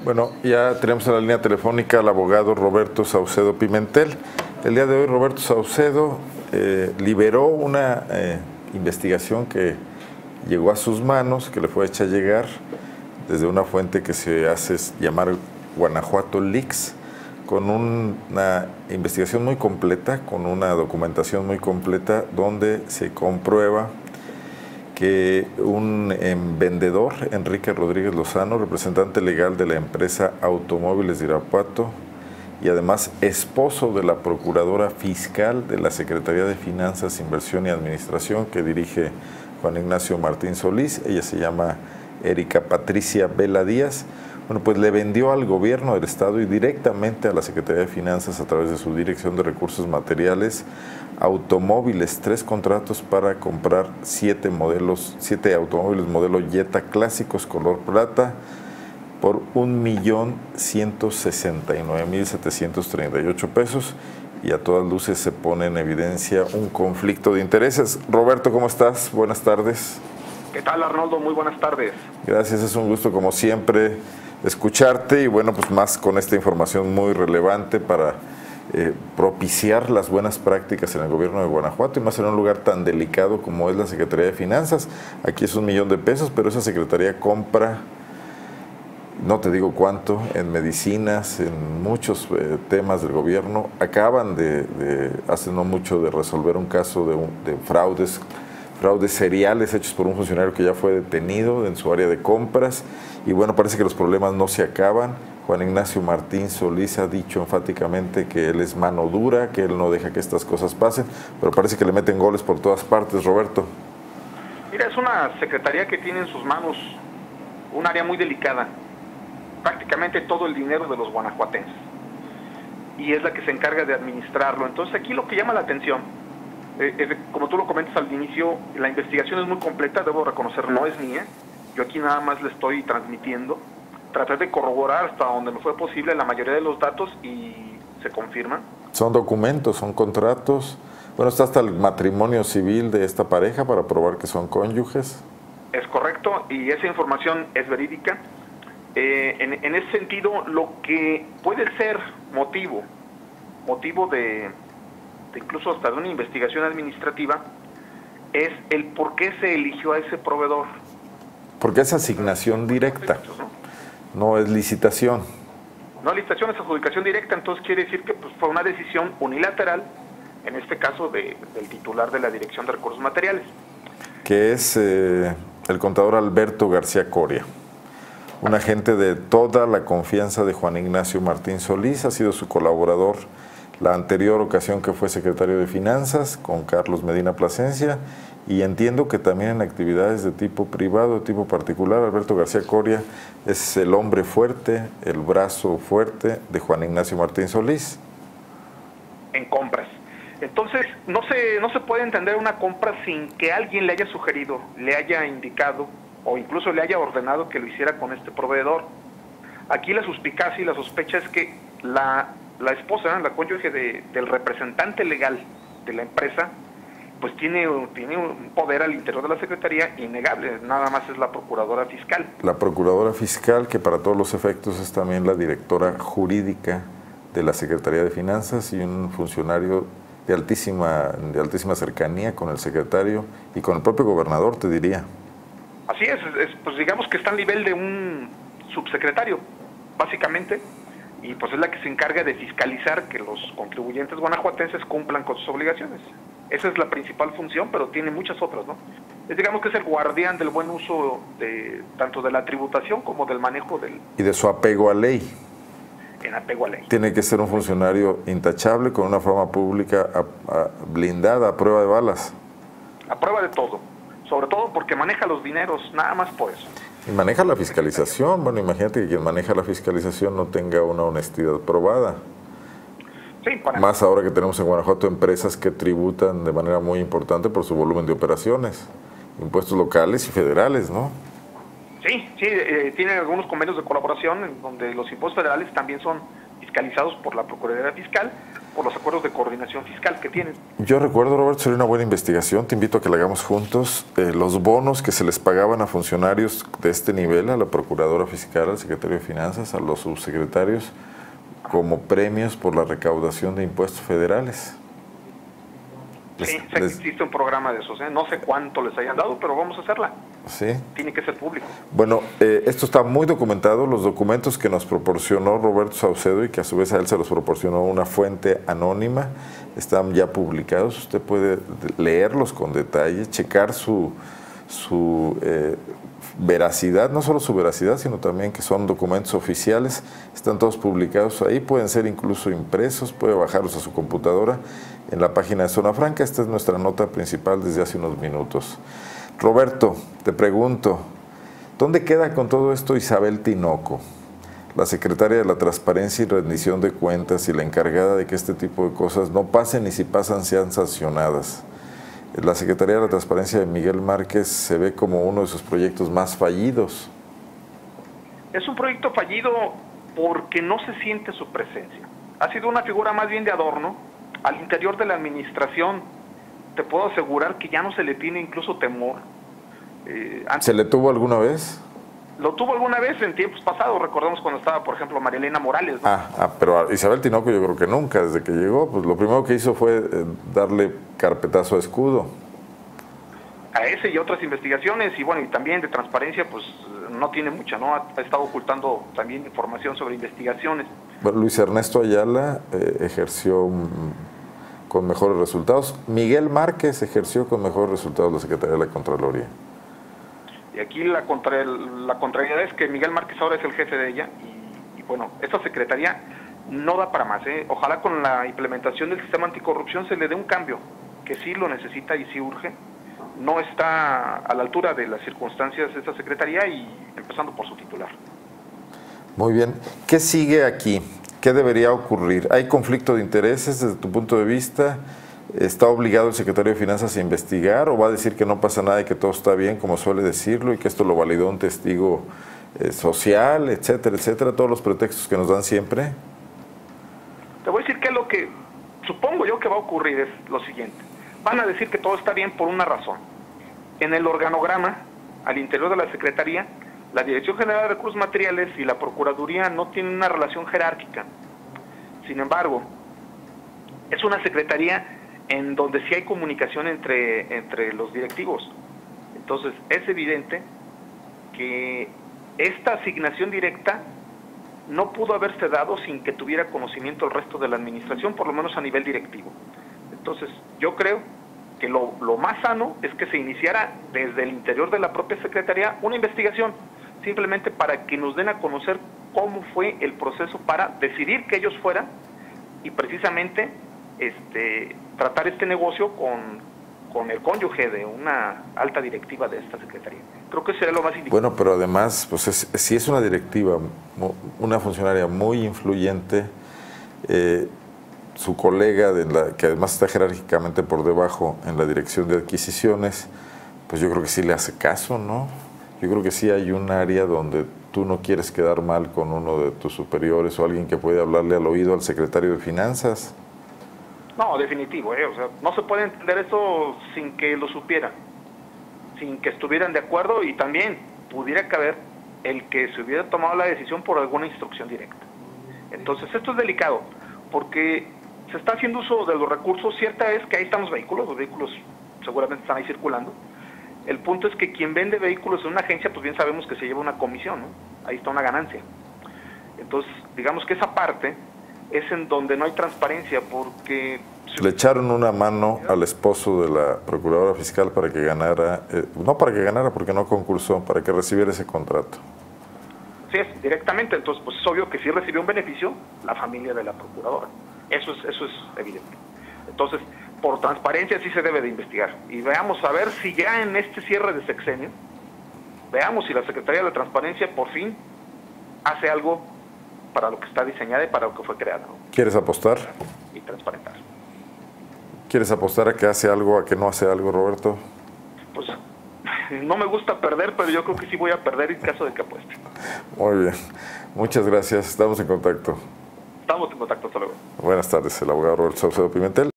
Bueno, ya tenemos en la línea telefónica al abogado Roberto Saucedo Pimentel. El día de hoy Roberto Saucedo liberó una investigación que llegó a sus manos, que le fue hecha llegar desde una fuente que se hace llamar Guanajuato Leaks, con una investigación muy completa, con una documentación muy completa, donde se comprueba que un vendedor, Enrique Rodríguez Lozano, representante legal de la empresa Automóviles de Irapuato y además esposo de la procuradora fiscal de la Secretaría de Finanzas, Inversión y Administración que dirige Juan Ignacio Martín Solís, ella se llama Erika Patricia Vela Díaz, bueno, pues le vendió al gobierno del estado y directamente a la Secretaría de Finanzas a través de su Dirección de Recursos Materiales automóviles, 3 contratos para comprar 7 automóviles modelo Jetta clásicos color plata por 1.169.738 pesos, y a todas luces se pone en evidencia un conflicto de intereses. Roberto, ¿cómo estás? Buenas tardes. ¿Qué tal, Arnoldo? Muy buenas tardes. Gracias, es un gusto como siempre escucharte y bueno, pues más con esta información muy relevante para propiciar las buenas prácticas en el gobierno de Guanajuato y más en un lugar tan delicado como es la Secretaría de Finanzas. Aquí es $1,000,000, pero esa Secretaría compra, no te digo cuánto, en medicinas, en muchos temas del gobierno. Acaban hace no mucho de resolver un caso de fraudes seriales hechos por un funcionario que ya fue detenido en su área de compras y bueno, parece que los problemas no se acaban. Juan Ignacio Martín Solís ha dicho enfáticamente que él es mano dura, que él no deja que estas cosas pasen, pero parece que le meten goles por todas partes, Roberto. Mira, es una secretaría que tiene en sus manos un área muy delicada, prácticamente todo el dinero de los guanajuatenses, y es la que se encarga de administrarlo. Entonces aquí lo que llama la atención, como tú lo comentas al inicio, la investigación es muy completa, debo reconocer, no es mía, yo aquí nada más le estoy transmitiendo. Traté de corroborar hasta donde me fue posible la mayoría de los datos y se confirman. Son documentos, son contratos. Bueno, está hasta el matrimonio civil de esta pareja para probar que son cónyuges. Es correcto y esa información es verídica. En ese sentido, lo que puede ser motivo de incluso hasta de una investigación administrativa es el por qué se eligió a ese proveedor. Porque es asignación directa. No es licitación. No, licitación es adjudicación directa, entonces quiere decir que pues, fue una decisión unilateral, en este caso del titular de la Dirección de Recursos Materiales. Que es el contador Alberto García Coria, un agente de toda la confianza de Juan Ignacio Martín Solís, ha sido su colaborador la anterior ocasión que fue secretario de Finanzas con Carlos Medina Plasencia, y entiendo que también en actividades de tipo privado, de tipo particular, Alberto García Coria es el hombre fuerte, el brazo fuerte de Juan Ignacio Martín Solís. En compras. Entonces, no se puede entender una compra sin que alguien le haya sugerido, le haya indicado o incluso le haya ordenado que lo hiciera con este proveedor. Aquí la suspicacia y la sospecha es que la esposa, la cónyuge del representante legal de la empresa, pues tiene un poder al interior de la Secretaría innegable, nada más es la Procuradora Fiscal. La Procuradora Fiscal, que para todos los efectos es también la directora jurídica de la Secretaría de Finanzas y un funcionario de altísima cercanía con el secretario y con el propio gobernador, te diría. Así es, pues digamos que está al nivel de un subsecretario, básicamente, y pues es la que se encarga de fiscalizar que los contribuyentes guanajuatenses cumplan con sus obligaciones. Esa es la principal función, pero tiene muchas otras, ¿no? Digamos que es el guardián del buen uso tanto de la tributación como del manejo y de su apego a ley. En apego a ley. Tiene que ser un funcionario intachable, con una forma pública blindada, a prueba de balas. A prueba de todo, sobre todo porque maneja los dineros, nada más por eso. Y maneja la fiscalización. Bueno, imagínate que quien maneja la fiscalización no tenga una honestidad probada. Sí, más ahora que tenemos en Guanajuato empresas que tributan de manera muy importante por su volumen de operaciones, impuestos locales y federales, ¿no? Sí, tienen algunos convenios de colaboración en donde los impuestos federales también son fiscalizados por la Procuraduría Fiscal, por los acuerdos de coordinación fiscal que tienen. Yo recuerdo, Roberto, sería una buena investigación, te invito a que la hagamos juntos, los bonos que se les pagaban a funcionarios de este nivel, a la Procuradora Fiscal, al Secretario de Finanzas, a los subsecretarios, como premios por la recaudación de impuestos federales. Sí, sé que existe un programa de esos, no sé cuánto les hayan dado, pero vamos a hacerla. Sí. Tiene que ser público. Bueno, esto está muy documentado, los documentos que nos proporcionó Roberto Saucedo y que a su vez a él se los proporcionó una fuente anónima, están ya publicados, usted puede leerlos con detalle, checar su veracidad, no solo su veracidad, sino también que son documentos oficiales, están todos publicados ahí, pueden ser incluso impresos, puede bajarlos a su computadora en la página de Zona Franca. Esta es nuestra nota principal desde hace unos minutos. Roberto, te pregunto, ¿dónde queda con todo esto Isabel Tinoco, la secretaria de la Transparencia y Rendición de Cuentas y la encargada de que este tipo de cosas no pasen y si pasan sean sancionadas? La Secretaría de la Transparencia de Miguel Márquez se ve como uno de sus proyectos más fallidos. Es un proyecto fallido porque no se siente su presencia. Ha sido una figura más bien de adorno. Al interior de la administración, te puedo asegurar que ya no se le tiene incluso temor. ¿Se le tuvo alguna vez? Lo tuvo alguna vez en tiempos pasados, recordamos cuando estaba, por ejemplo, Marilena Morales, ¿no? Pero a Isabel Tinoco yo creo que nunca, desde que llegó, pues lo primero que hizo fue darle carpetazo a Escudo. A ese y otras investigaciones, y bueno, y también de transparencia, pues no tiene mucha, ¿no? Ha estado ocultando también información sobre investigaciones. Bueno, Luis Ernesto Ayala ejerció con mejores resultados. Miguel Márquez ejerció con mejores resultados la Secretaría de la Contraloría. Y aquí la contrariedad es que Miguel Márquez ahora es el jefe de ella y bueno, esta secretaría no da para más. Ojalá con la implementación del sistema anticorrupción se le dé un cambio, que sí lo necesita y sí urge. No está a la altura de las circunstancias de esta secretaría y empezando por su titular. Muy bien. ¿Qué sigue aquí? ¿Qué debería ocurrir? ¿Hay conflicto de intereses desde tu punto de vista? ¿Está obligado el secretario de Finanzas a investigar o va a decir que no pasa nada y que todo está bien, como suele decirlo, y que esto lo validó un testigo social, etcétera, etcétera? Todos los pretextos que nos dan siempre. Te voy a decir que lo que supongo yo que va a ocurrir es lo siguiente. Van a decir que todo está bien por una razón. En el organograma, al interior de la Secretaría, la Dirección General de Recursos Materiales y la Procuraduría no tienen una relación jerárquica. Sin embargo, es una secretaría en donde sí hay comunicación entre los directivos. Entonces, es evidente que esta asignación directa no pudo haberse dado sin que tuviera conocimiento el resto de la administración, por lo menos a nivel directivo. Entonces, yo creo que lo más sano es que se iniciara desde el interior de la propia Secretaría una investigación, simplemente para que nos den a conocer cómo fue el proceso para decidir que ellos fueran y precisamente tratar este negocio con el cónyuge de una alta directiva de esta Secretaría. Creo que sería lo más indicado. Bueno, pero además, pues si es una directiva, una funcionaria muy influyente, su colega, que además está jerárquicamente por debajo en la dirección de adquisiciones, pues yo creo que sí le hace caso, ¿no? Yo creo que sí hay un área donde tú no quieres quedar mal con uno de tus superiores o alguien que puede hablarle al oído al secretario de Finanzas. No, definitivo, o sea, no se puede entender esto sin que lo supieran, sin que estuvieran de acuerdo y también pudiera caber el que se hubiera tomado la decisión por alguna instrucción directa. Entonces, esto es delicado, porque se está haciendo uso de los recursos. Cierta es que ahí están los vehículos seguramente están ahí circulando. El punto es que quien vende vehículos en una agencia, pues bien sabemos que se lleva una comisión, ¿no? Ahí está una ganancia. Entonces, digamos que esa parte es en donde no hay transparencia, porque... Le echaron una mano al esposo de la Procuradora Fiscal para que ganara, no para que ganara porque no concursó, para que recibiera ese contrato. Sí, es directamente. Entonces, pues es obvio que sí recibió un beneficio la familia de la Procuradora. Eso es evidente. Entonces, por transparencia sí se debe de investigar. Y veamos a ver si ya en este cierre de sexenio, veamos si la Secretaría de la Transparencia por fin hace algo para lo que está diseñada y para lo que fue creada, ¿no? ¿Quieres apostar? Y transparentar. ¿Quieres apostar a que hace algo, a que no hace algo, Roberto? Pues no me gusta perder, pero yo creo que sí voy a perder en caso de que apueste. Muy bien. Muchas gracias. Estamos en contacto. Estamos en contacto, hasta luego. Buenas tardes, el abogado Roberto Saucedo Pimentel.